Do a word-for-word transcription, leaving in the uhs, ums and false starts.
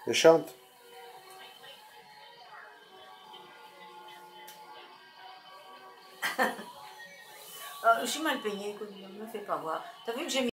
Et chante. Euh, je suis mal peignée, écoute, ne me fais pas voir. T'as vu que j'ai mis